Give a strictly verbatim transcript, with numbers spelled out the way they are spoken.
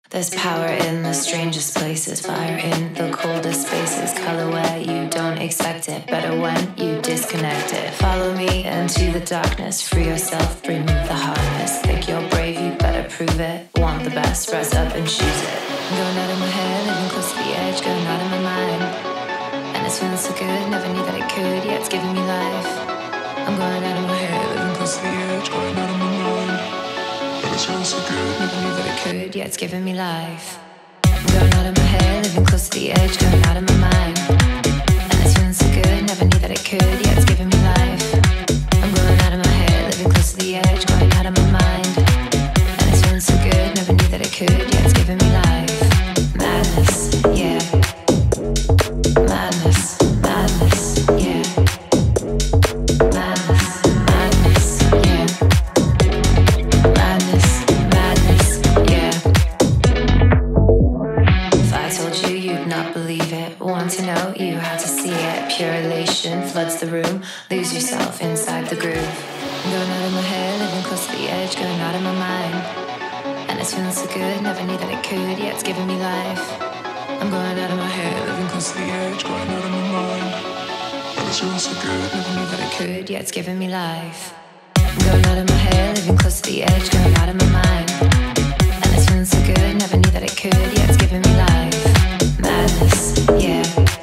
There's power in the strangest places, fire in the coldest spaces, color where you don't expect it, better when you disconnect it. Follow me into the darkness, free yourself, remove the hardness. Think you're brave, you better prove it. Want the best, rise up and choose it. I'm going out of my head, living close to the edge, going out of my mind. And it's feeling so good, never knew that it could, yeah, it's giving me life. I'm going out of my head, living close to the edge, going out of my mind. And it's feeling so good, never knew that it could, yeah, it's giving me life. I'm going out of my head, living close to the edge, going out of my mind. And it's feeling so good, never knew that it could, yeah, it's giving me life. I'm going out of my head, living close to the edge, going out of my mind. And it's feeling so good, never knew that it could, yeah, it's giving me life. Madness, yeah. Madness, madness, yeah. Madness, madness, yeah. Madness, madness, yeah. If I told you, you'd not believe it. Want to know, you had to see it. Pure elation floods the room. Lose yourself inside the groove. I'm going out of my head, living close to the edge, going out of my mind. And it's feeling so good, never knew that it could, yeah, it's giving me life. I'm going out of my head, living close to the edge, going out of my mind. And it's feeling so good, never knew that it could, yeah, it's giving me life. I'm going out of my head, living close to the edge, going out of my mind. And it's feeling so good, never knew that it could, yeah, it's giving me life. Madness, yeah.